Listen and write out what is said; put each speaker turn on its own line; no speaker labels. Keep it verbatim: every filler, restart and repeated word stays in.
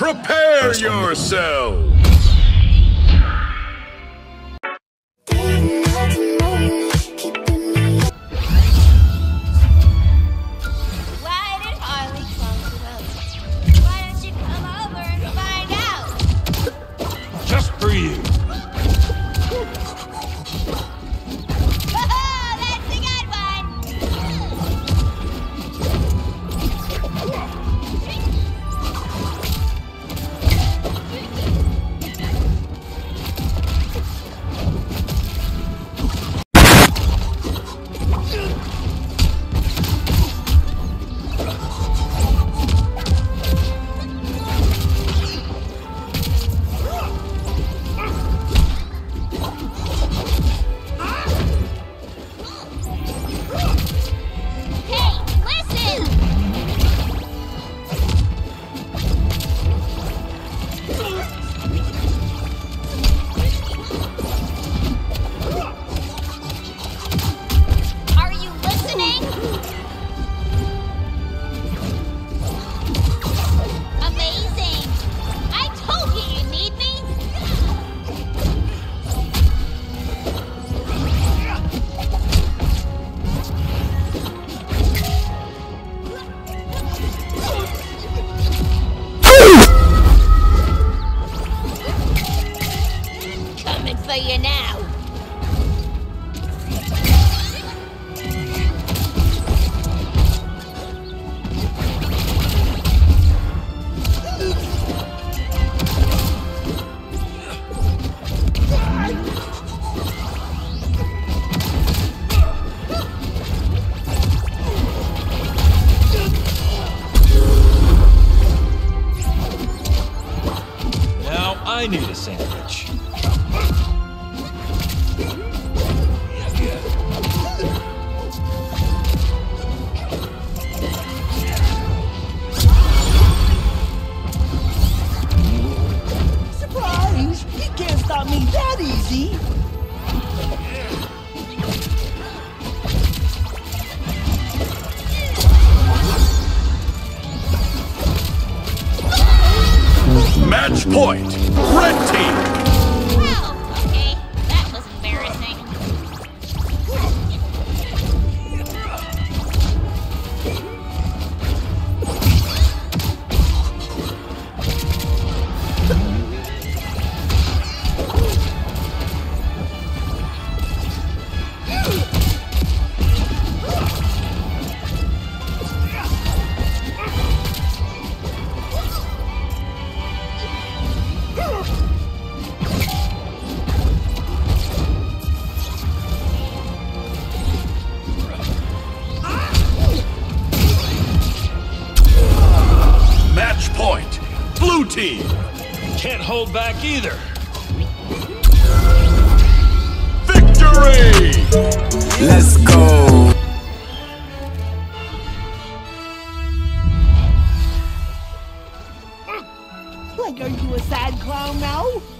Prepare yourselves!
Just for you.
That's a good one. For you now.
Now I need a sandwich.
Surprise! You can't stop me that easy!
Match point! Red team!
Well, okay. That was embarrassing.
Match point! Blue team!
Can't hold back either.
Victory!
Let's go!
Like, are you a sad clown now?